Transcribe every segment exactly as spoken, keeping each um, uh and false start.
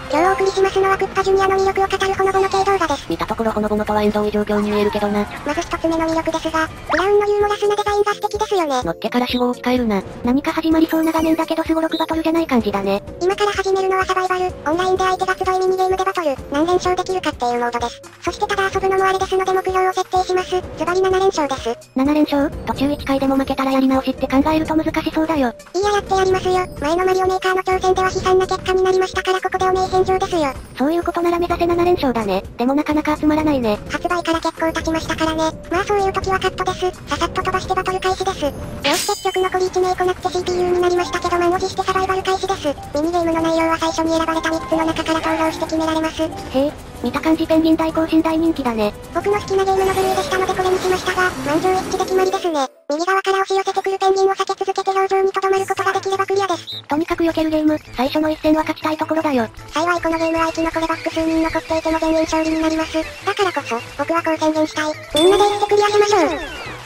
今日お送りしますのはクッパジュニアの魅力を語るほのぼの系動画です。 見たところほのぼのとは縁遠い状況に見えるけどな。 まず一つ目の魅力ですが、ブラウンのユーモラスなデザインが素敵ですよね。 のっけから主語を置き換えるな。何か始まりそうな画面だけどすごろくバトルじゃない感じだね。 今から始めるのはサバイバル、オンラインで相手が集いミニゲームでバトル、何連勝できるかっていうモードです。そしてただ遊ぶのもあれですので目標を設定します。ズバリなな連勝です。 なな連勝？途中いっかいでも負けたらやり直しって考えると難しそうだよ。 いいややってやりますよ。前のマリオメーカーの挑戦では悲惨な結果になりましたからここでお名返上ですよ。 そういうことなら目指せなな連勝だね。でもなかなか集まらないね。 発売から結構経ちましたからね。まあそういう時はカットです。ささっと飛ばしてバトル開始です。よし結局残りいち名来なくて シーピーユー になりましたけど満を持してサバイバル開始です。ミニゲームの内容は最初に選ばれたみっつの中から投票して決められます。 へえ、見た感じペンギン大行進大人気だね。 僕の好きなゲームの部類でしたのでこれにしましたが、満場一致で決まりですね。右側から押し寄せてくるペンギンを避け続けて表情に留まることができればクリアです。 とにかく避けるゲーム、最初の一戦は勝ちたいところだよ。 幸いこのゲームは生き残れば複数人残っていても全員勝利になります。だからこそ、僕はこう宣言したい。みんなで言ってクリアしましょう。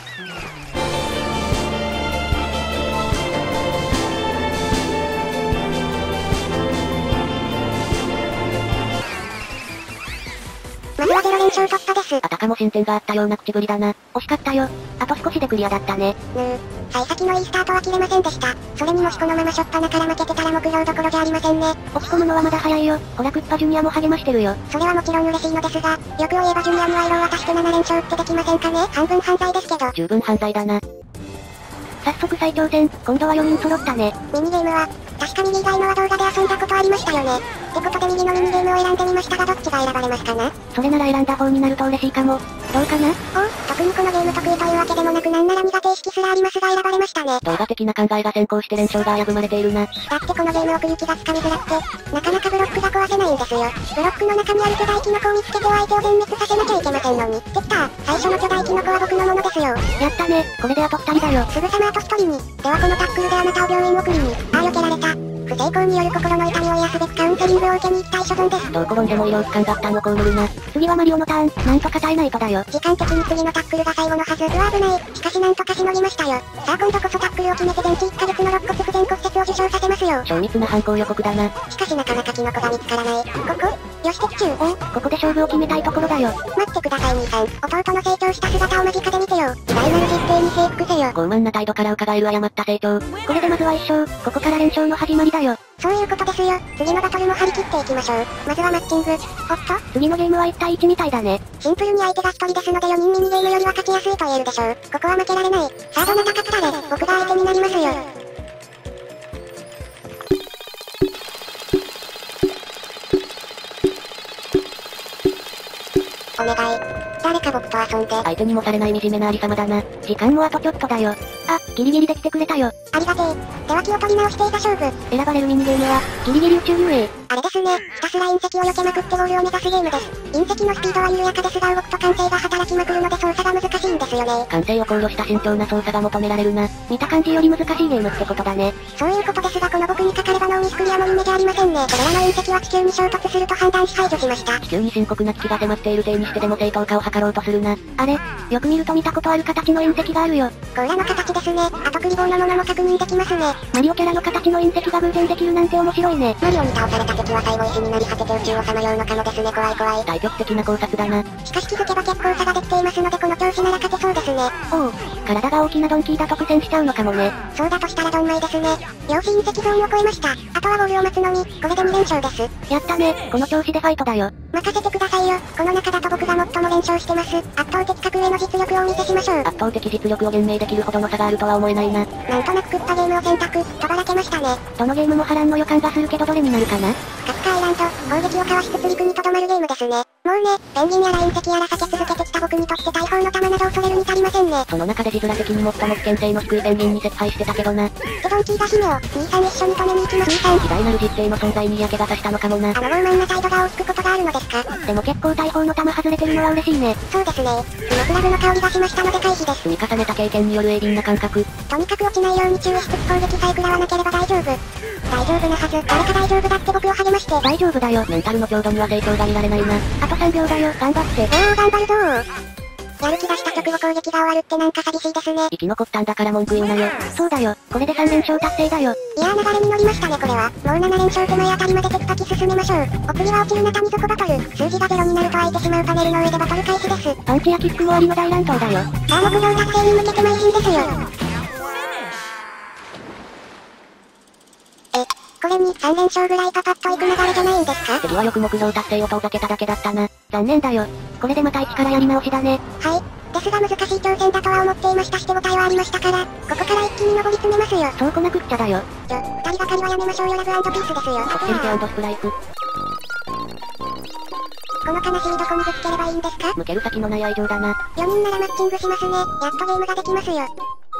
まずはゼロ連勝突破です。 あたかも進展があったような口ぶりだな。惜しかったよ。あと少しでクリアだったね。 ぬー。幸先のいいスタートは切れませんでした。それにもしこのまま初っ端から負けてたら目標どころじゃありませんね。 落ち込むのはまだ早いよ。ほらクッパジュニアも励ましてるよ。 それはもちろん嬉しいのですが、欲を言えばジュニアには色を渡してなな連勝ってできませんかね。半分犯罪ですけど。 十分犯罪だな。早速再挑戦。今度はよにん揃ったね。 ミニゲームは、確か右以外のは動画で遊んだことありましたよね。ってことで右のミニゲームを選んでみましたがどっちが選ばれますかな？ それなら選んだ方になると嬉しいかも。どうかな？ お、特にこのゲーム得意というわけでもなくなんなら苦手意識すらありますが選ばれましたね。 動画的な考えが先行して連勝が危ぶまれているな。 だってこのゲーム奥行きがつかみづらくて、なかなかブロックが壊せないんですよ。ブロックの中にある巨大キノコを見つけて相手を全滅させなきゃいけませんのに。できた、最初の巨大キノコは僕のものですよ。 やったね、これであとふたりだよ。 すぐさまあとひとりに。ではこのタックルであなたを病院送りに。ああ避けられた。不成功による心の痛みを癒すべくカウンセリングを受けに行きたい所存です。 どう転んでも医療機関が負担を被るな。次はマリオのターン、なんとか耐えないとだよ。 時間的に次のタックルが最後のはず。うわ危ない。しかしなんとかしのぎましたよ。さあ今度こそタックルを決めて全治いっかげつの肋骨不全骨折を受傷させますよ。 超密な犯行予告だな。 しかしなかなかキノコが見つからない。ここよし的中。 お、ここで勝負を決めたいところだよ。 待ってください兄さん。弟の成長した姿を間近で見てよ。偉大なる実弟に征服せよ。 傲慢な態度から伺える誤った成長。これでまずはいっ勝。ここから連勝の始まりだよ。 そういうことですよ。次のバトルも張り切っていきましょう。まずはマッチング。おっと次のゲームはいちたいいちみたいだね。 シンプルに相手がひとりですのでよにんミニゲームよりは勝ちやすいと言えるでしょう。ここは負けられない。さあどなたか勝たれ。僕が相手になりますよ。お願い。誰か僕と遊んで。 相手にもされない惨めなありさまだな。時間もあとちょっとだよ。あ、ギリギリできてくれたよ。 ありがてえ。では気を取り直していた勝負。 選ばれるミニゲームは、ギリギリ宇宙遊泳。 あれですね。ひたすら隕石を避けまくってゴールを目指すゲームです。隕石のスピードは緩やかですが動くと感性が働きまくるので操作が難しいんですよね。 感性を考慮した慎重な操作が求められるな。見た感じより難しいゲームってことだね。 そういうことですがこの僕にかかればノーミスクリアの夢じゃありませんね。これらの隕石は地球に衝突すると判断し排除しました。 地球に深刻な危機が迫っている体にしてでも正当化を図ろうとするな。あれ、よく見ると見たことある形の隕石があるよ。 甲羅の形ですね。あとクリボーのものも確認できますね。 マリオキャラの形の隕石が偶然できるなんて面白いね。 マリオに倒された敵は最後石になり果てて宇宙をさまようのかもですね。怖い怖い。 対極的な考察だな。 しかし気づけば結構差ができていますのでこの調子なら勝てそうですね。 おお、体が大きなドンキーだと苦戦しちゃうのかもね。 そうだとしたらドンマイですね。量子隕石ゾーンを超えました。あとはゴールを待つのみ。これでに連勝です。 やったね、この調子でファイトだよ。 任せてくださいよ。この中だと僕が最も連勝してます。圧倒的格上の実力をお見せしましょう。 圧倒的実力を言明できるほどの差があるとは思えないな。 なんとなくクッパゲームを選択。とばらけましたね。 どのゲームも波乱の予感がするけどどれになるかな。 カフカアイランド、攻撃をかわしつつ陸にとどまるゲームですね。もうね、ペンギンやら隕石やら避け続けてきた僕にとって大砲の弾など恐れるに足りませんね。 その中で字面的に最も危険性の低いペンギンに接配してたけどな。 でドンキーが姫を、兄さん一緒に止めに行きます。兄さん。 偉大なる実弟の存在に嫌気がさしたのかもな。 あの傲慢な態度が大きくことがあるのですか。 でも結構大砲の弾外れてるのは嬉しいね。 そうですね。スモクラブの香りがしましたので回避です。 積み重ねた経験による鋭敏な感覚。 とにかく落ちないように注意しつつ攻撃さえ食らわなければ大丈夫。大丈夫なはず。誰か大丈夫だって僕を励まして。 大丈夫だよ。メンタルの強度には成長が見られないな。あとさんびょうだよ。頑張って。 おー頑張るぞー。 やる気出した直後攻撃が終わるってなんか寂しいですね。 生き残ったんだから文句言うなよ。そうだよ、これでさん連勝達成だよ。 いやー流れに乗りましたねこれは。もうなな連勝手前あたりまでテキパキ進めましょう。お次は落ちるな谷底バトル。数字がゼロになると開いてしまうパネルの上でバトル開始です。 パンチやキックもありの大乱闘だよ。 さあ目標達成に向けて邁進ですよ。え、これにさん連勝ぐらいパパッといく流れじゃないんですか？ 敵はよく目標達成を遠ざけただけだったな。残念だよ。これでまた一からやり直しだね。 はい。ですが難しい挑戦だとは思っていましたし手応えはありましたから、ここから一気に上り詰めますよ。 そうこなくっちゃだよ。 ちょ、二人がかりはやめましょうよ。ラブ&ピースですよ。 こってりてスプライク。 この悲しみどこにぶつければいいんですか？ 向ける先のない愛情だな。 よにんならマッチングしますね。やっとゲームができますよ。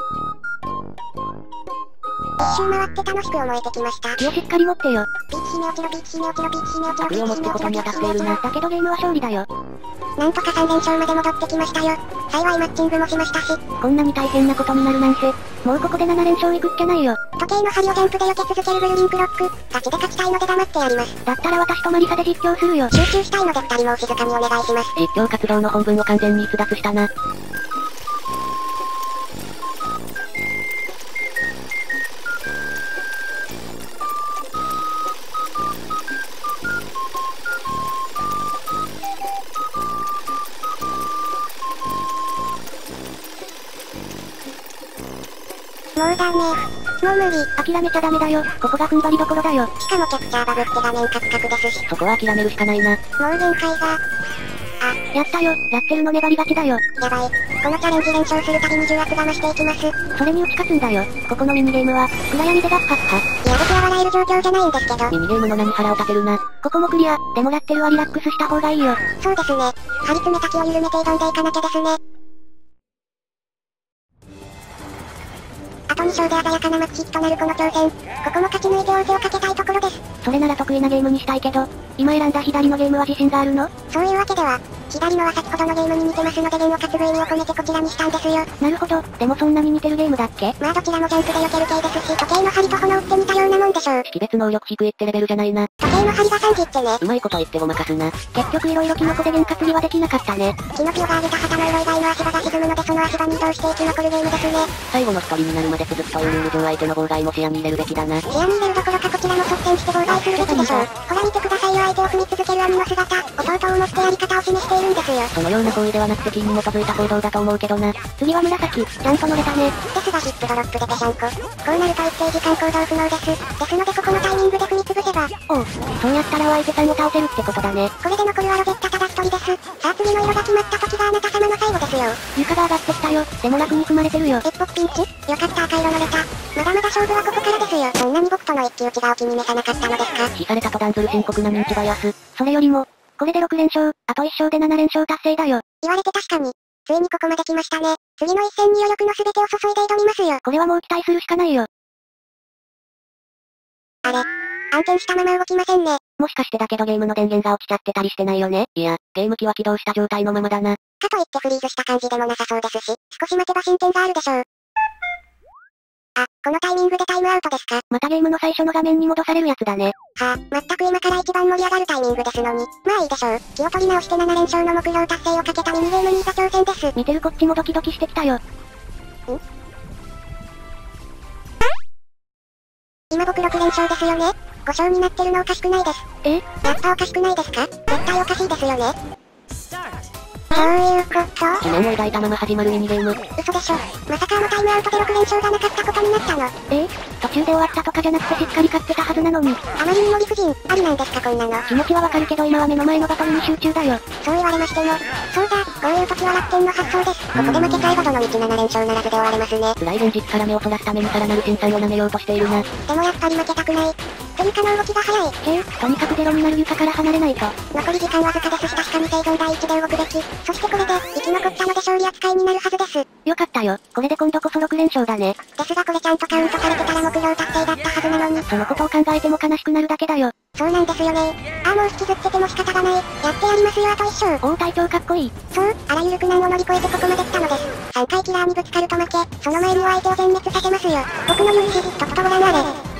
一周回って楽しく思えてきました。 気をしっかり持ってよ。 ピーチ姫落ちろピーチ姫落ちろピーチ姫落ちろピ悪意を持ってことに当たっているな。だけどゲームは勝利だよ。 なんとかさん連勝まで戻ってきましたよ。幸いマッチングもしましたし。 こんなに大変なことになるなんて、もうここでなな連勝いくっきゃないよ。 時計の針をジャンプで避け続けるブルリンクロック。ガチで勝ちたいので黙ってやります。 だったら私とマリサで実況するよ。 集中したいので二人もお静かにお願いします。 実況活動の本文を完全に逸脱したな。 もうダメ。もう無理。 諦めちゃダメだよ。ここが踏ん張りどころだよ。 しかもキャプチャーバグって画面カクカクですし。 そこは諦めるしかないな。 もう限界が。あ、 やったよ。ラッツェルの粘り勝ちだよ。 やばい。このチャレンジ連勝するたびに重圧が増していきます。 それに打ち勝つんだよ。ここのミニゲームは、暗闇でガッハッハ。 やれては笑える状況じゃないんですけど。 ミニゲームの名に腹を立てるな。ここもクリア。でもラッツェルはリラックスした方がいいよ。 そうですね。張り詰めた気を緩めて挑んでいかなきゃですね。あとに勝で鮮やかなマッチヒットなるこの挑戦。ここも勝ち抜いて王手をかけたいところです。 それなら得意なゲームにしたいけど、今選んだ左のゲームは自信があるの？ そういうわけでは、左のは先ほどのゲームに似てますので弦を担ぐ意味を込めてこちらにしたんですよ。 なるほど、でもそんなに似てるゲームだっけ？ まあどちらもジャンプで避ける系ですし、時計の針と炎って似たようなもんでしょう。 識別能力低いってレベルじゃないな。 時計の針がさんじってね。 うまいこと言ってごまかすな。結局色々キノコで弦担ぎはできなかったね。 キノピオが上げた旗の色以外の足場が沈むのでその足場に移動して生き残るゲームですね。 最後の一人になるまで続くというルール上相手の妨害も視野に入れるべきだな。 視野に入れるどころかこちらも率先して妨害するべきでしょう。ほら見てくださいよ相手を踏み続ける兄の姿。弟を持ってやり方を示しているんですよ。 そのような行為ではなく敵意に基づいた行動だと思うけどな。次は紫、ちゃんと乗れたね。 ですがヒップドロップでぺしゃんこ。こうなると一定時間行動不能です。ですのでここのタイミングで踏み潰せば。 おう、そうやったらお相手さんを倒せるってことだね。 これで残るはロゼッタただ一人です。さあ次の色が決まった時があなた様の最後ですよ。 床が上がってきたよ。でも楽に踏まれてるよ。 一歩ピンチ？よかった赤色乗れた。まだまだ勝負はここからですよ。そんなに僕との一騎打ちがお気に召さなかったのですか？ 死された途端ずる深刻な認知バイアス。それよりも、これでろく連勝、あといち勝でなな連勝達成だよ。 言われて確かに。ついにここまで来ましたね。次の一戦に余力の全てを注いで挑みますよ。 これはもう期待するしかないよ。 あれ？暗転したまま動きませんね。 もしかしてだけどゲームの電源が落ちちゃってたりしてないよね？いや、ゲーム機は起動した状態のままだな。 かといってフリーズした感じでもなさそうですし、少し待てば進展があるでしょう。あ、このタイミングでタイムアウトですか？ またゲームの最初の画面に戻されるやつだね。 はぁ、あ、全く今から一番盛り上がるタイミングですのに。まあいいでしょう。気を取り直してなな連勝の目標達成をかけたミニゲームにいざ挑戦です。 見てるこっちもドキドキしてきたよ。ん？ 今僕ろく連勝ですよね。ご勝になってるのおかしくないです。 え？ やっぱおかしくないですか？絶対おかしいですよね。そういうこと？ 疑念を抱いたまま始まるミニゲーム。 嘘でしょ。まさかあのタイムアウトでろく連勝がなかったことになったの？ え？途中で終わったとかじゃなくてしっかり勝ってたはずなのに。 あまりにも理不尽、ありなんですかこんなの。 気持ちはわかるけど今は目の前のバトルに集中だよ。 そう言われましても。そうだ、こういう時は楽天の発想です。ここで負けちゃえばどの道なな連勝ならずで終われますね。 辛い現実から目をそらすためにさらなる辛酸を舐めようとしているな。 でもやっぱり負けたくない。スイカの動きが早い。 へえ、とにかくゼロになる床から離れないと。 残り時間わずかですし確かに生存第一で動くべき。そしてこれで、生き残ったので勝利扱いになるはずです。 よかったよ。これで今度こそろく連勝だね。 ですがこれちゃんとカウントされてたら目標達成だったはずなのに。 そのことを考えても悲しくなるだけだよ。 そうなんですよね。ああもう引きずってても仕方がない。やってやりますよあと一勝。 おお隊長かっこいい。 そう、あらゆる苦難を乗り越えてここまで来たのです。さんかいキラーにぶつかると負け、その前には相手を全滅させますよ。僕の勇姿、とっととご覧あれ。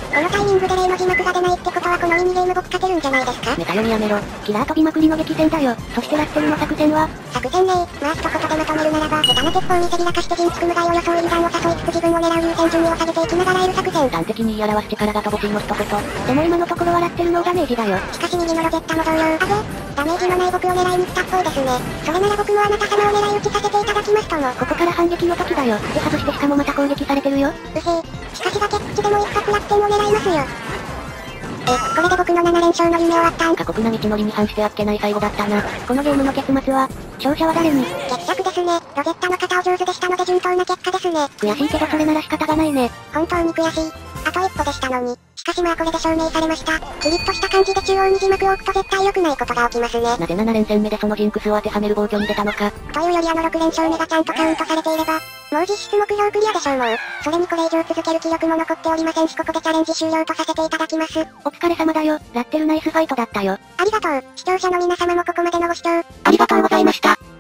このタイミングで例の字幕が出ないってことはこのミニゲーム僕勝てるんじゃないですか？ メタ読みやめろ。キラー飛びまくりの激戦だよ。そしてラッセルの作戦は作戦ねー。まあ一言でまとめるならば、下手な鉄砲にせびらかして陣地組むがいを装い油断を誘いつつ自分を狙う優先順位を下げていきながら得る作戦。 端的に言い表す力が乏しいの一言。でも今のところはラッセルのダメージだよ。 しかし右のロゼッタも同様。あぜ、ダメージのない僕を狙いに来たっぽいですね。それなら僕もあなた様を狙い撃ちさせていただきますとも。 ここから反撃の時だよ。で外してしかもまた攻撃されてるよ。 うへえ。しかし崖っぷちでも一発楽天を狙いますよ。え、これで僕のなな連勝の夢終わったん？ 過酷な道のりに反してあっけない最後だったな。このゲームの結末は、勝者は誰に？ 決着ですね。ロゼッタの方お上手でしたので順当な結果ですね。 悔しいけどそれなら仕方がないね。 本当に悔しい。あと一歩でしたのに。しかしまあこれで証明されました。キリッとした感じで中央に字幕を置くと絶対良くないことが起きますね。 なぜなな連戦目でそのジンクスを当てはめる暴挙に出たのか。 というよりあのろく連勝目がちゃんとカウントされていれば、もう実質目標クリアでしょうもう。それにこれ以上続ける気力も残っておりませんしここでチャレンジ終了とさせていただきます。 お疲れ様だよ。ラッテルナイスファイトだったよ。 ありがとう。視聴者の皆様もここまでのご視聴、 ありがとうございました。